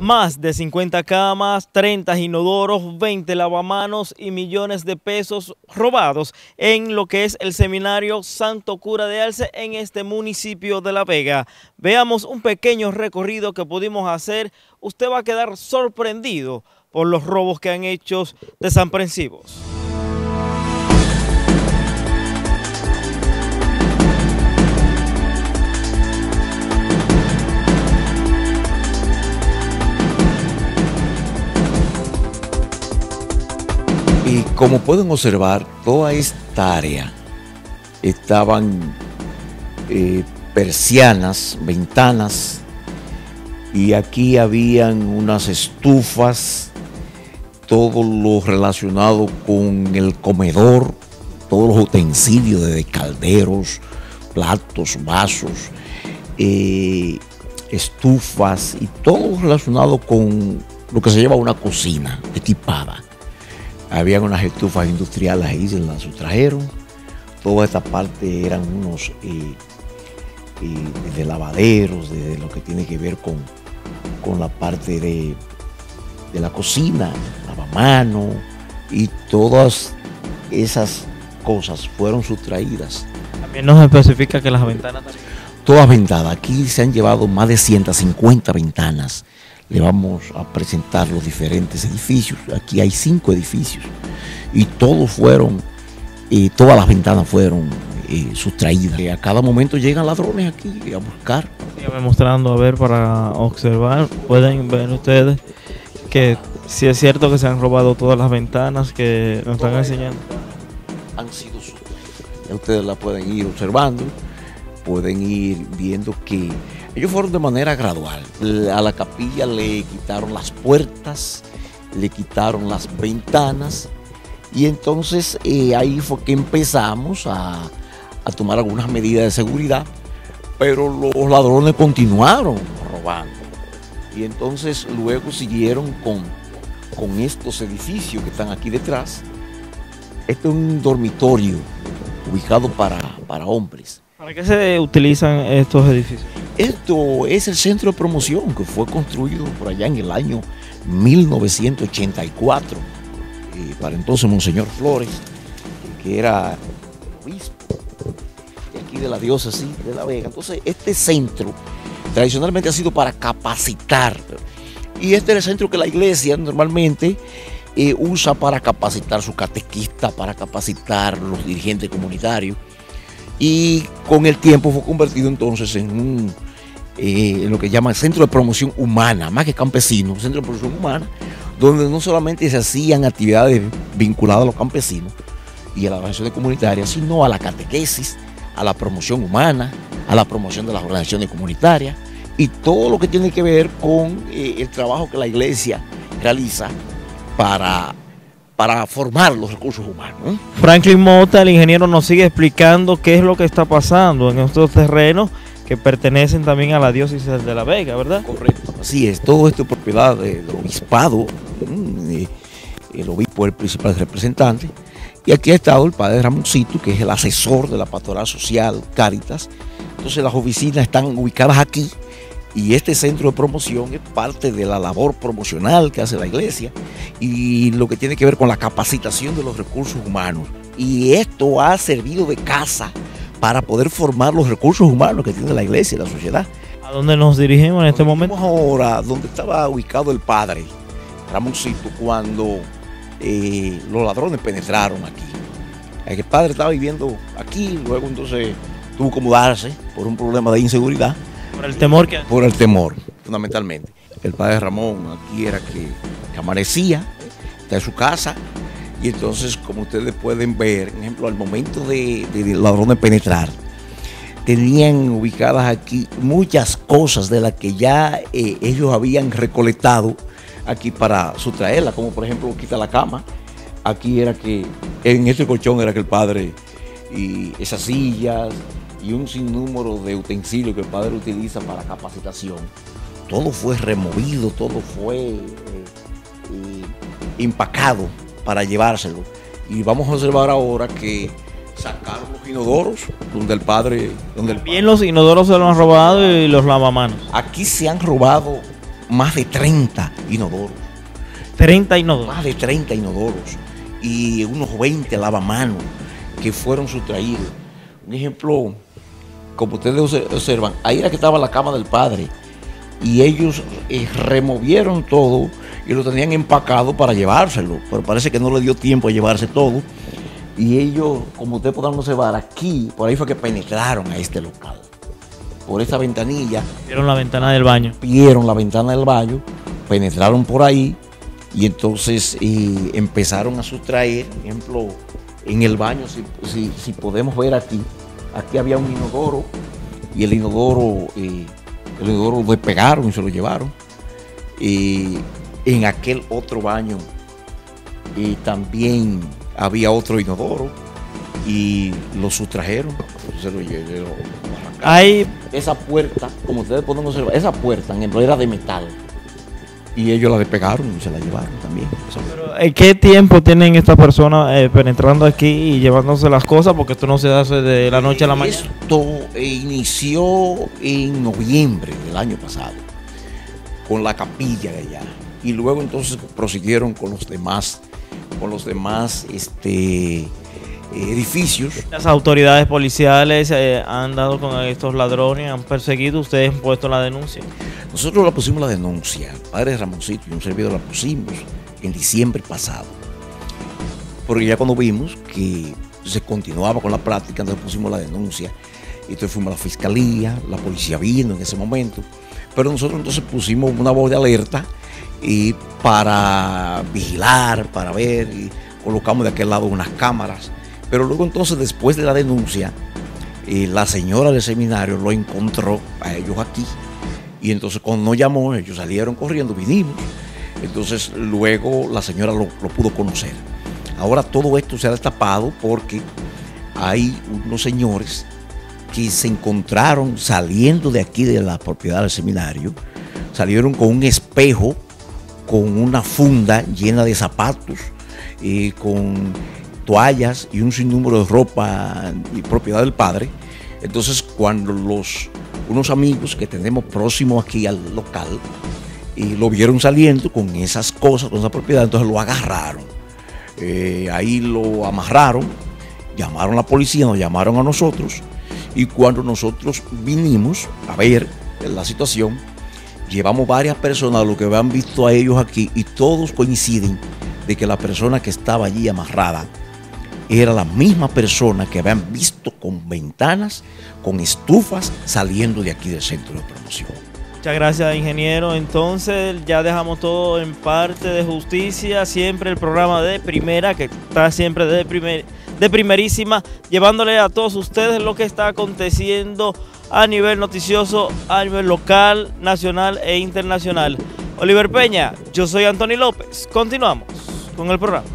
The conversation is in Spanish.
Más de 50 camas, 30 inodoros, 20 lavamanos y millones de pesos robados en lo que es el seminario Santo Cura de Arce en este municipio de La Vega. Veamos un pequeño recorrido que pudimos hacer. Usted va a quedar sorprendido por los robos que han hecho desaprensivos. Y como pueden observar, toda esta área estaban persianas, ventanas, y aquí habían unas estufas, todo lo relacionado con el comedor, todos los utensilios de calderos, platos, vasos, estufas y todo relacionado con lo que se lleva a una cocina equipada. Habían unas estufas industriales ahí, se las sustrajeron. Toda esta parte eran unos de lavaderos, de lo que tiene que ver con la parte de la cocina, lavamanos, y todas esas cosas fueron sustraídas. También nos especifica que las ventanas también. Todas ventadas. Aquí se han llevado más de 150 ventanas. Le vamos a presentar los diferentes edificios. Aquí hay 5 edificios y todos fueron, todas las ventanas fueron sustraídas. A cada momento llegan ladrones aquí a buscar. Síganme mostrando, a ver, para observar. Pueden ver ustedes que si es cierto que se han robado todas las ventanas que nos están enseñando. Han sido sustraídas. Ya ustedes la pueden ir observando, pueden ir viendo que ellos fueron de manera gradual. A la capilla le quitaron las puertas, le quitaron las ventanas, y entonces ahí fue que empezamos a tomar algunas medidas de seguridad, pero los ladrones continuaron robando. Y entonces luego siguieron con estos edificios que están aquí detrás. Este es un dormitorio ubicado para hombres. ¿Para qué se utilizan estos edificios? Esto es el centro de promoción que fue construido por allá en el año 1984. Para entonces Monseñor Flores, que era obispo de aquí de la diócesis de La Vega. Entonces este centro tradicionalmente ha sido para capacitar. Y este es el centro que la iglesia normalmente usa para capacitar a sus catequistas, para capacitar a los dirigentes comunitarios. Y con el tiempo fue convertido entonces en lo que llaman centro de promoción humana, más que campesino, centro de promoción humana, donde no solamente se hacían actividades vinculadas a los campesinos y a las organizaciones comunitarias, sino a la catequesis, a la promoción humana, a la promoción de las organizaciones comunitarias y todo lo que tiene que ver con el trabajo que la iglesia realiza para formar los recursos humanos. Franklin Mota, el ingeniero, nos sigue explicando qué es lo que está pasando en estos terrenos que pertenecen también a la diócesis de La Vega, ¿verdad? Correcto, así es. Todo esto es propiedad del obispado. El obispo es el principal representante. Y aquí ha estado el padre Ramoncito, que es el asesor de la pastoral social Cáritas. Entonces las oficinas están ubicadas aquí. Y este centro de promoción es parte de la labor promocional que hace la iglesia y lo que tiene que ver con la capacitación de los recursos humanos. Y esto ha servido de casa para poder formar los recursos humanos que tiene la iglesia y la sociedad. ¿A dónde nos dirigimos en este momento? Ahora, donde estaba ubicado el padre Ramoncito cuando los ladrones penetraron aquí. El padre estaba viviendo aquí, luego entonces tuvo que mudarse por un problema de inseguridad. Por el temor que... Por el temor, fundamentalmente. El padre Ramón aquí era que amanecía, está en su casa, y entonces, como ustedes pueden ver, por ejemplo, al momento de ladrones penetrar, tenían ubicadas aquí muchas cosas de las que ya ellos habían recolectado aquí para sustraerla, como por ejemplo, quita la cama. Aquí era que, en este colchón era que el padre, y esas sillas, y un sinnúmero de utensilios que el padre utiliza para capacitación. Todo fue removido, todo fue empacado para llevárselo. Y vamos a observar ahora que sacaron los inodoros, donde el padre... Bien, los inodoros se los han robado y los lavamanos. Aquí se han robado más de 30 inodoros. 30 inodoros. Más de 30 inodoros y unos 20 lavamanos que fueron sustraídos. Un ejemplo, como ustedes observan, ahí era que estaba la cama del padre y ellos removieron todo y lo tenían empacado para llevárselo, pero parece que no le dio tiempo a llevarse todo y ellos, como ustedes podrán observar aquí, por ahí fue que penetraron a este local. Por esta ventanilla. Vieron la ventana del baño. Vieron la ventana del baño, penetraron por ahí y entonces empezaron a sustraer, por ejemplo, en el baño, si podemos ver aquí había un inodoro y el inodoro lo despegaron y se lo llevaron. En aquel otro baño también había otro inodoro y lo sustrajeron, se lo llevaron. Hay esa puerta, como ustedes pueden observar, esa puerta, en ejemplo, era de metal. Y ellos la despegaron y se la llevaron también. Pero, ¿qué tiempo tienen estas personas penetrando aquí y llevándose las cosas? Porque esto no se hace de la noche a la mañana. Esto inició en noviembre del año pasado, con la capilla de allá. Y luego entonces prosiguieron con los demás edificios. Las autoridades policiales han dado con estos ladrones, han perseguido, ustedes han puesto la denuncia. Nosotros la pusimos la denuncia, el padre Ramoncito y un servidor la pusimos en diciembre pasado. Porque ya cuando vimos que se continuaba con la práctica, entonces pusimos la denuncia. Y entonces fuimos a la fiscalía, la policía vino en ese momento. Pero nosotros entonces pusimos una voz de alerta y para vigilar, para ver, y colocamos de aquel lado unas cámaras. Pero luego entonces, después de la denuncia, la señora del seminario lo encontró a ellos aquí. Y entonces cuando nos llamó, ellos salieron corriendo, vinimos. Entonces luego la señora lo pudo conocer. Ahora todo esto se ha destapado porque hay unos señores que se encontraron saliendo de aquí de la propiedad del seminario. Salieron con un espejo, con una funda llena de zapatos, con toallas y un sinnúmero de ropa y propiedad del padre. Entonces cuando unos amigos que tenemos próximos aquí al local lo vieron saliendo con esas cosas, con esa propiedad, entonces lo agarraron, ahí lo amarraron, llamaron a la policía, nos llamaron a nosotros y cuando nosotros vinimos a ver la situación, llevamos varias personas, lo que habían visto a ellos aquí y todos coinciden de que la persona que estaba allí amarrada era la misma persona que habían visto con ventanas, con estufas, saliendo de aquí del centro de promoción. Muchas gracias, ingeniero. Entonces ya dejamos todo en parte de justicia, siempre el programa de primera, que está siempre de primerísima, llevándole a todos ustedes lo que está aconteciendo a nivel noticioso, a nivel local, nacional e internacional. Oliver Peña, yo soy Anthony López. Continuamos con el programa.